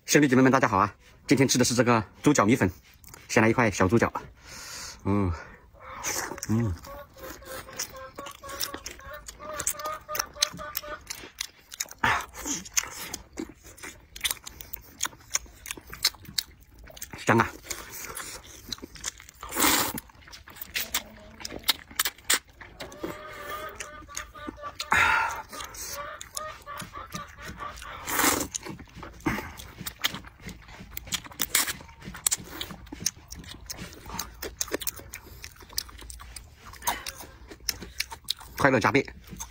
兄弟姐妹们，大家好啊！今天吃的是这个猪脚米粉，先来一块小猪脚，香啊！快乐加倍。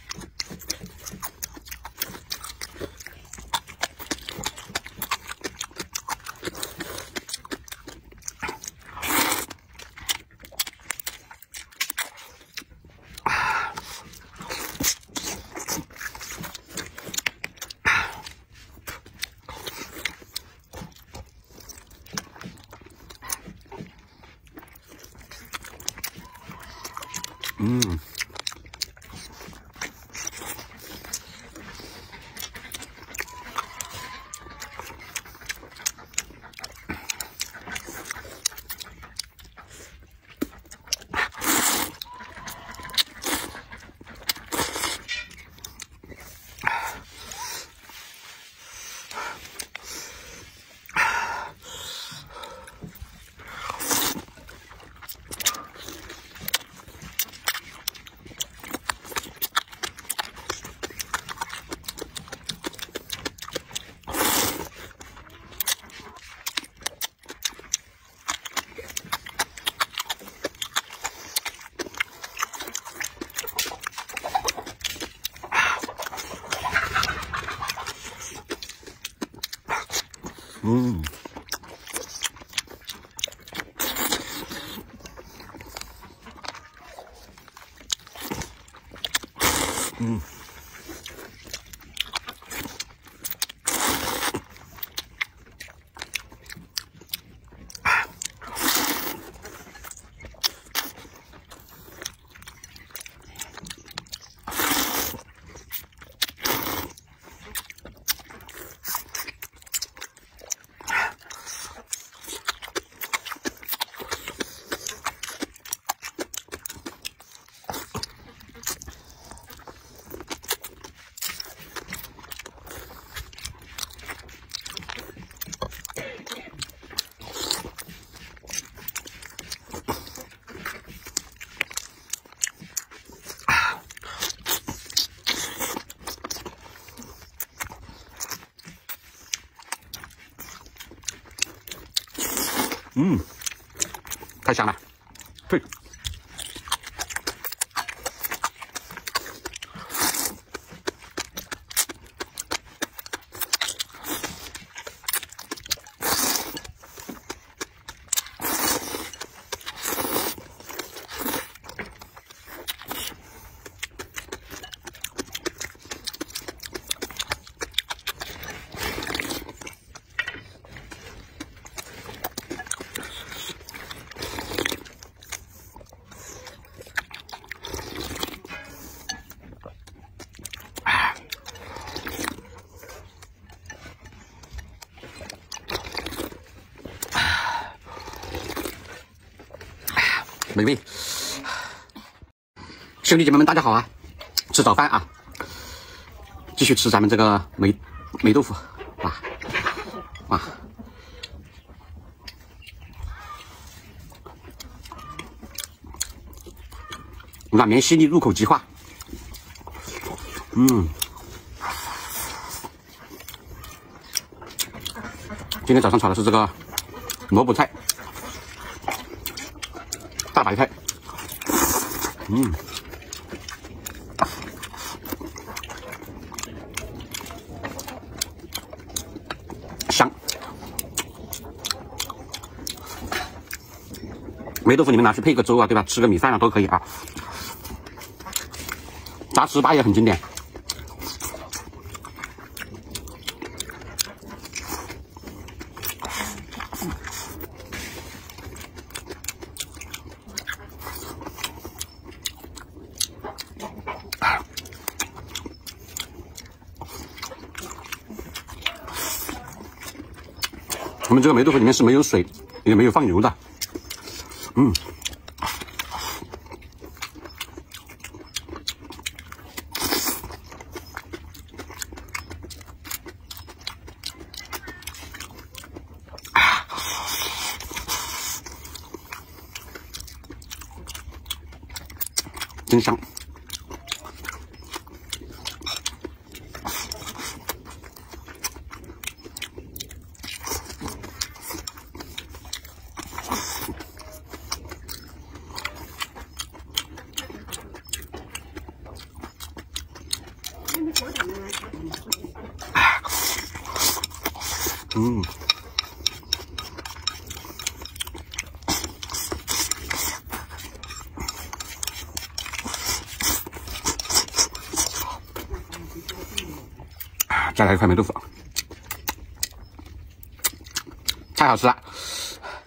太香了，对。美味，兄弟姐妹们，大家好啊！吃早饭啊，继续吃咱们这个霉豆腐，哇，软绵细腻，入口即化。今天早上炒的是这个萝卜菜。大白菜，香。霉豆腐你们拿去配个粥啊，对吧？吃个米饭啊都可以啊。炸糍粑也很经典。 我们这个霉豆腐里面是没有水，也没有放油的。真香。再来一块霉豆腐，太好吃了。